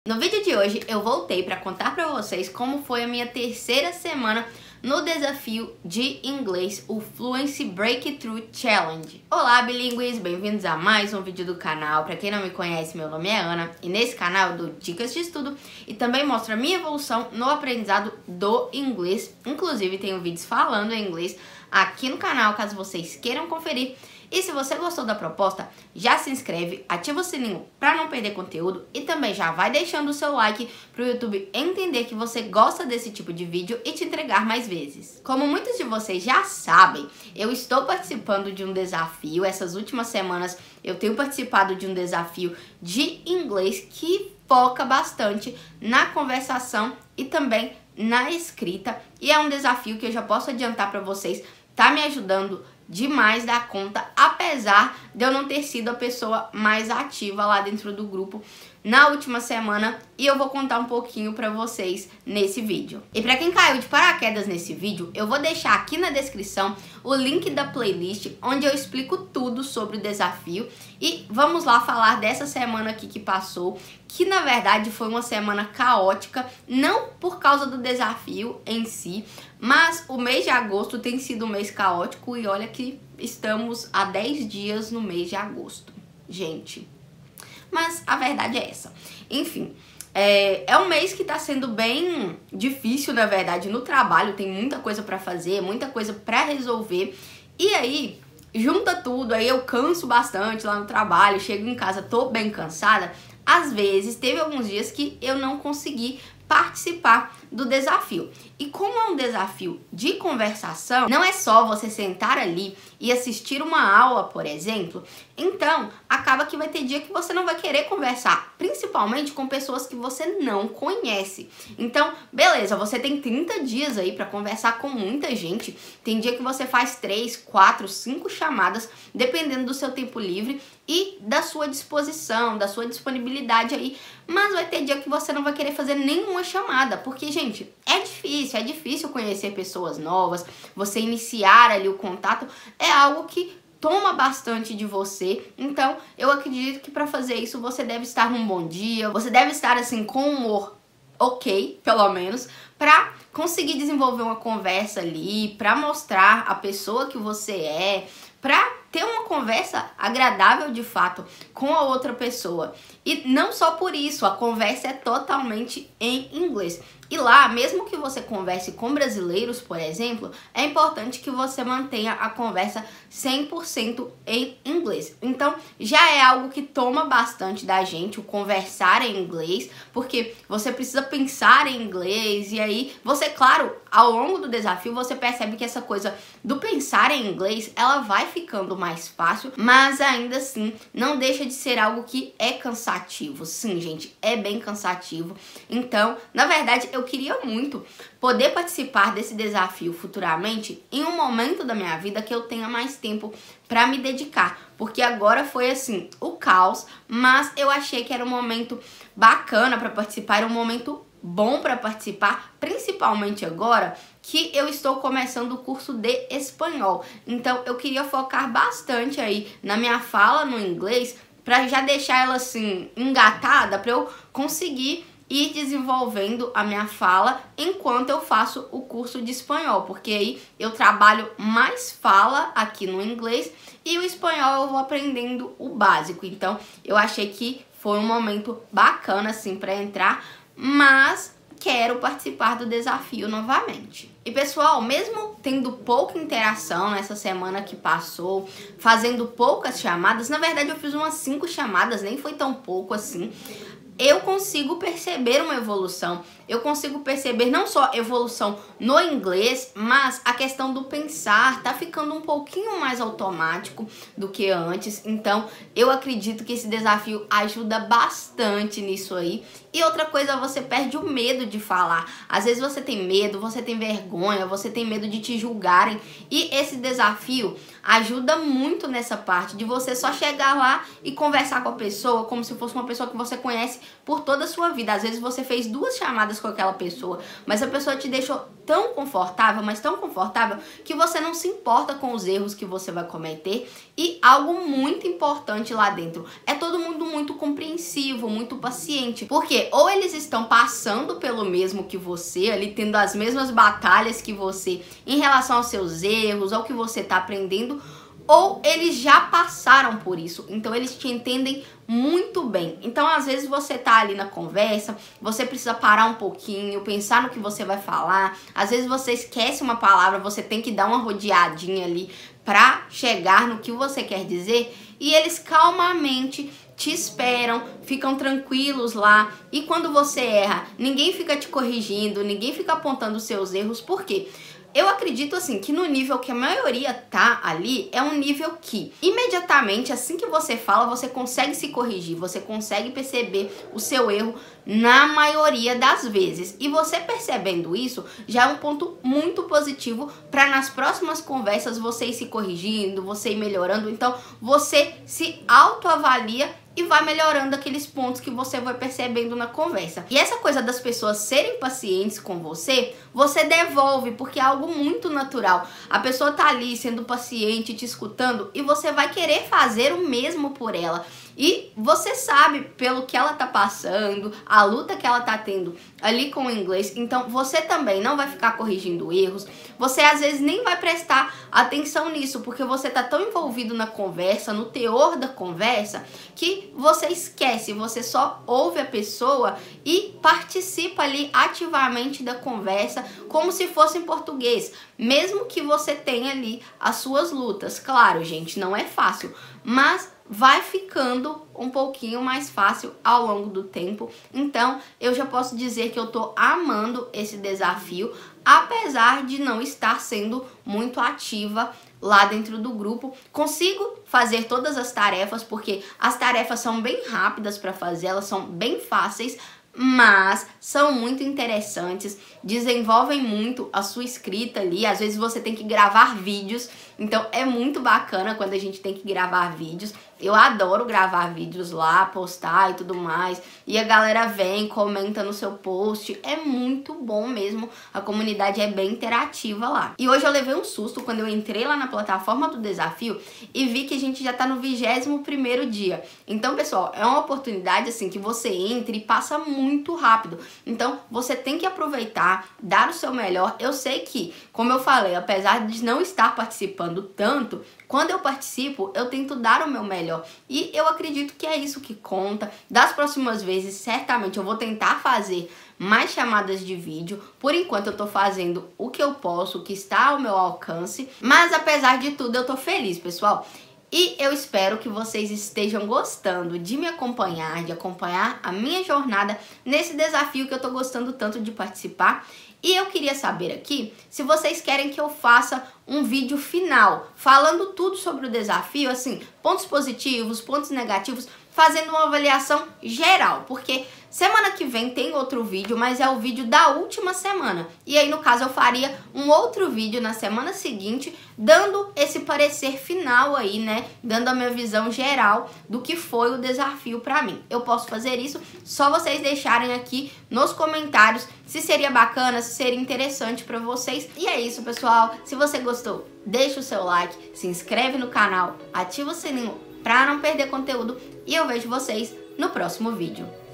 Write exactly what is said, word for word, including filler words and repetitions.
No vídeo de hoje eu voltei para contar para vocês como foi a minha terceira semana no desafio de inglês, o Fluency Breakthrough Challenge. Olá, bilíngues! Bem-vindos a mais um vídeo do canal. Para quem não me conhece, meu nome é Ana e nesse canal eu dou dicas de estudo e também mostro a minha evolução no aprendizado do inglês. Inclusive tenho vídeos falando em inglês aqui no canal, caso vocês queiram conferir. E se você gostou da proposta, já se inscreve, ativa o sininho para não perder conteúdo e também já vai deixando o seu like para o YouTube entender que você gosta desse tipo de vídeo e te entregar mais vezes. Como muitos de vocês já sabem, eu estou participando de um desafio. Essas últimas semanas eu tenho participado de um desafio de inglês que foca bastante na conversação e também na escrita. E é um desafio que eu já posso adiantar para vocês, tá me ajudando demais da conta, apesar de eu não ter sido a pessoa mais ativa lá dentro do grupo na última semana, e eu vou contar um pouquinho pra vocês nesse vídeo. E pra quem caiu de paraquedas nesse vídeo, eu vou deixar aqui na descrição o link da playlist onde eu explico tudo sobre o desafio. E vamos lá falar dessa semana aqui que passou, que na verdade foi uma semana caótica, não por causa do desafio em si, mas o mês de agosto tem sido um mês caótico e olha que estamos há dez dias no mês de agosto, gente. Mas a verdade é essa. Enfim, é, é um mês que tá sendo bem difícil, na verdade, no trabalho. Tem muita coisa pra fazer, muita coisa pra resolver. E aí, junta tudo, aí eu canso bastante lá no trabalho, chego em casa, tô bem cansada. Às vezes, teve alguns dias que eu não consegui participar do desafio. E como é um desafio de conversação, não é só você sentar ali e assistir uma aula, por exemplo, então acaba que vai ter dia que você não vai querer conversar, principalmente com pessoas que você não conhece. Então, beleza, você tem trinta dias aí para conversar com muita gente, tem dia que você faz três, quatro, cinco chamadas, dependendo do seu tempo livre e da sua disposição, da sua disponibilidade aí, mas vai ter dia que você não vai querer fazer nenhuma chamada, porque, gente, é difícil, é difícil conhecer pessoas novas, você iniciar ali o contato é algo que toma bastante de você. Então, eu acredito que para fazer isso você deve estar num bom dia, você deve estar assim com humor ok, pelo menos, para conseguir desenvolver uma conversa ali, para mostrar a pessoa que você é, para ter uma conversa agradável de fato com a outra pessoa. E não só por isso, a conversa é totalmente em inglês. E lá, mesmo que você converse com brasileiros, por exemplo, é importante que você mantenha a conversa cem por cento em inglês. Então, já é algo que toma bastante da gente, o conversar em inglês, porque você precisa pensar em inglês, e aí você, claro, ao longo do desafio, você percebe que essa coisa do pensar em inglês, ela vai ficando mais fácil, mas ainda assim, não deixa de ser algo que é cansativo. Sim, gente, é bem cansativo. Então, na verdade, eu Eu queria muito poder participar desse desafio futuramente em um momento da minha vida que eu tenha mais tempo para me dedicar, porque agora foi assim, o caos, mas eu achei que era um momento bacana para participar, era um momento bom para participar, principalmente agora que eu estou começando o curso de espanhol. Então eu queria focar bastante aí na minha fala no inglês, para já deixar ela assim engatada, para eu conseguir ir desenvolvendo a minha fala enquanto eu faço o curso de espanhol, porque aí eu trabalho mais fala aqui no inglês e o espanhol eu vou aprendendo o básico. Então eu achei que foi um momento bacana assim para entrar, mas quero participar do desafio novamente. E pessoal, mesmo tendo pouca interação nessa semana que passou, fazendo poucas chamadas, na verdade eu fiz umas cinco chamadas, nem foi tão pouco assim, eu consigo perceber uma evolução. Eu consigo perceber não só evolução no inglês, mas a questão do pensar tá ficando um pouquinho mais automático do que antes. Então, eu acredito que esse desafio ajuda bastante nisso aí. E outra coisa, você perde o medo de falar. Às vezes você tem medo, você tem vergonha, você tem medo de te julgarem. E esse desafio ajuda muito nessa parte de você só chegar lá e conversar com a pessoa como se fosse uma pessoa que você conhece por toda a sua vida. Às vezes você fez duas chamadas com aquela pessoa, mas a pessoa te deixou tão confortável, mas tão confortável, que você não se importa com os erros que você vai cometer. E algo muito importante lá dentro, é todo mundo muito compreensivo, muito paciente, porque ou eles estão passando pelo mesmo que você, ali tendo as mesmas batalhas que você em relação aos seus erros, ao que você tá aprendendo, ou eles já passaram por isso, então eles te entendem muito bem. Então às vezes você tá ali na conversa, você precisa parar um pouquinho, pensar no que você vai falar, às vezes você esquece uma palavra, você tem que dar uma rodeadinha ali pra chegar no que você quer dizer, e eles calmamente te esperam, ficam tranquilos lá, e quando você erra, ninguém fica te corrigindo, ninguém fica apontando os seus erros. Por quê? Eu acredito assim que no nível que a maioria tá ali, é um nível que imediatamente, assim que você fala, você consegue se corrigir, você consegue perceber o seu erro na maioria das vezes. E você percebendo isso, já é um ponto muito positivo para nas próximas conversas você ir se corrigindo, você ir melhorando. Então você se autoavalia e vai melhorando aqueles pontos que você vai percebendo na conversa. E essa coisa das pessoas serem pacientes com você, você devolve, porque é algo muito natural. A pessoa tá ali sendo paciente, te escutando, e você vai querer fazer o mesmo por ela. E você sabe pelo que ela tá passando, a luta que ela tá tendo ali com o inglês, então você também não vai ficar corrigindo erros, você às vezes nem vai prestar atenção nisso, porque você tá tão envolvido na conversa, no teor da conversa, que você esquece, você só ouve a pessoa e participa ali ativamente da conversa, como se fosse em português, mesmo que você tenha ali as suas lutas. Claro, gente, não é fácil, mas vai ficando um pouquinho mais fácil ao longo do tempo. Então eu já posso dizer que eu tô amando esse desafio, apesar de não estar sendo muito ativa lá dentro do grupo. Consigo fazer todas as tarefas, porque as tarefas são bem rápidas para fazer, elas são bem fáceis, mas são muito interessantes, desenvolvem muito a sua escrita ali. Às vezes você tem que gravar vídeos, então é muito bacana quando a gente tem que gravar vídeos. Eu adoro gravar vídeos lá, postar e tudo mais, e a galera vem, comenta no seu post, é muito bom mesmo, a comunidade é bem interativa lá. E hoje eu levei um susto quando eu entrei lá na plataforma do desafio e vi que a gente já tá no vigésimo primeiro dia. Então, pessoal, é uma oportunidade assim que você entra e passa muito rápido. Então, você tem que aproveitar, dar o seu melhor. Eu sei que, como eu falei, apesar de não estar participando tanto, quando eu participo, eu tento dar o meu melhor. E eu acredito que é isso que conta. Das próximas vezes, certamente, eu vou tentar fazer mais chamadas de vídeo. Por enquanto, eu tô fazendo o que eu posso, o que está ao meu alcance. Mas, apesar de tudo, eu tô feliz, pessoal. E eu espero que vocês estejam gostando de me acompanhar, de acompanhar a minha jornada nesse desafio que eu tô gostando tanto de participar. E eu queria saber aqui se vocês querem que eu faça um vídeo final, falando tudo sobre o desafio, assim, pontos positivos, pontos negativos, fazendo uma avaliação geral, porque semana que vem tem outro vídeo, mas é o vídeo da última semana. E aí, no caso, eu faria um outro vídeo na semana seguinte, dando esse parecer final aí, né? Dando a minha visão geral do que foi o desafio pra mim. Eu posso fazer isso, só vocês deixarem aqui nos comentários se seria bacana, se seria interessante pra vocês. E é isso, pessoal. Se você gostou, deixa o seu like, se inscreve no canal, ativa o sininho pra não perder conteúdo e eu vejo vocês no próximo vídeo.